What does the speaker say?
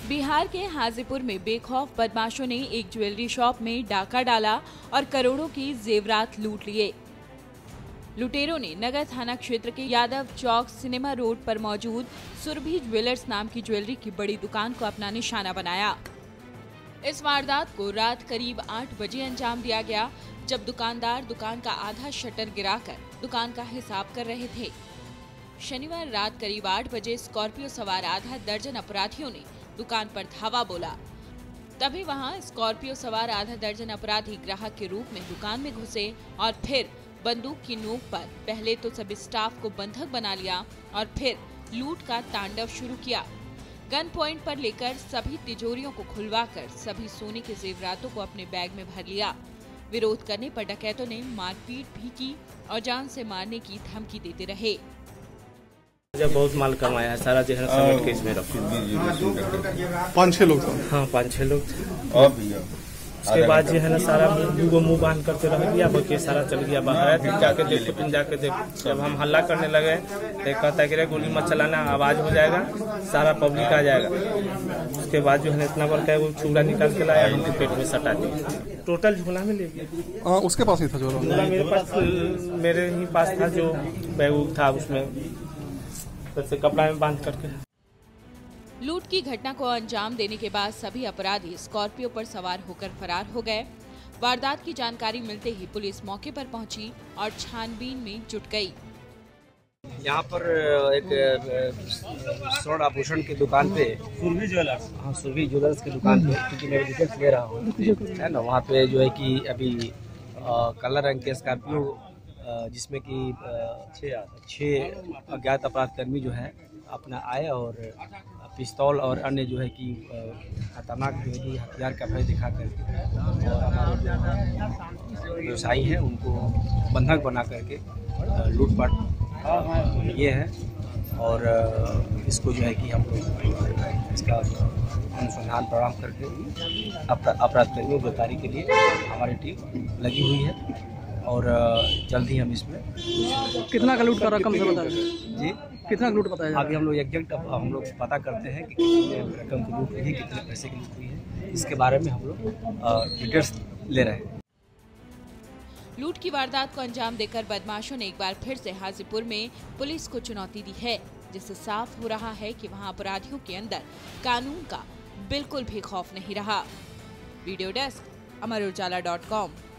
बिहार के हाजीपुर में बेखौफ बदमाशों ने एक ज्वेलरी शॉप में डाका डाला और करोड़ों की जेवरात लूट लिए। लुटेरों ने नगर थाना क्षेत्र के यादव चौक सिनेमा रोड पर मौजूद सुरभि ज्वेलर्स नाम की ज्वेलरी की बड़ी दुकान को अपना निशाना बनाया। इस वारदात को रात करीब 8 बजे अंजाम दिया गया, जब दुकानदार दुकान का आधा शटर गिराकर दुकान का हिसाब कर रहे थे। शनिवार रात करीब 8 बजे स्कॉर्पियो सवार आधा दर्जन अपराधियों ने दुकान पर धावा बोला। तभी वहां स्कॉर्पियो सवार आधा दर्जन अपराधी ग्राहक के रूप में दुकान में घुसे और फिर बंदूक की नोक पर पहले तो सभी स्टाफ को बंधक बना लिया और फिर लूट का तांडव शुरू किया। गन पॉइंट पर लेकर सभी तिजोरियों को खुलवाकर सभी सोने के जेवरातों को अपने बैग में भर लिया। विरोध करने पर डकैतों ने मारपीट भी की और जान से मारने की धमकी देते रहे। जब बहुत माल कमाया है, सारा जो है समेट के इसमें रखा। 5-6 लोग थे। हाँ, 5-6 लोग थे। उसके बाद जो है ना सारा मुंह बांध करते रह गया, बल्कि सारा चल गया बाहर। फिर जाके देख जब हम हल्ला करने लगे तो कहता है कि गोली मत चलाना, आवाज हो जाएगा, सारा पब्लिक आ जाएगा। उसके बाद जो है इतना बड़का वो छुरा निकाल के लाया, हमको पेट में सटा दिया। टोटल झोला में ले गया। उसके पास ही था झोला? मेरे ही पास था, जो बैग था उसमें से कपड़ा में बांध करके। लूट की घटना को अंजाम देने के बाद सभी अपराधी स्कॉर्पियो पर सवार होकर फरार हो गए। वारदात की जानकारी मिलते ही पुलिस मौके पर पहुंची और छानबीन में जुट गई। यहाँ पर एक स्वर्ण आभूषण की दुकान पे, सुरभि ज्वेलर्स, हाँ सुरभि ज्वेलर्स की दुकान पे, क्योंकि मैं डिटेल्स ले रहा हूँ, है ना। वहाँ पे जो है कि अभी काला रंग के स्कॉर्पियो जिसमें कि 6 अज्ञात अपराधकर्मी जो है अपना आए और पिस्तौल और अन्य जो है कि खतरनाक जो है कि हथियार का भय दिखा करके और हमारे जो व्यवसायी हैं उनको बंधक बना करके लूटपाट ये है। और इसको जो है कि हम लोग इसका अनुसंधान प्रारंभ करके अपराधकर्मियों को गिरफ्तारी के लिए हमारी टीम लगी हुई है और जल्द ही हम इसमें। कितना का लूट का रकम से बता जी, कितना लूट बताया? अभी हम लोग एग्जैक्ट हम लोग पता करते हैं कि कितने रकम की लूट हुई है, कितने पैसे की लूट हुई है, इसके बारे में हम लोग डिटेल्स ले रहे हैं। लूट की वारदात को अंजाम देकर बदमाशों ने एक बार फिर से हाजीपुर में पुलिस को चुनौती दी है, जिससे साफ हो रहा है कि वहां अपराधियों के अंदर कानून का बिल्कुल भी खौफ नहीं रहा। Video desk, Amar Ujala dot com.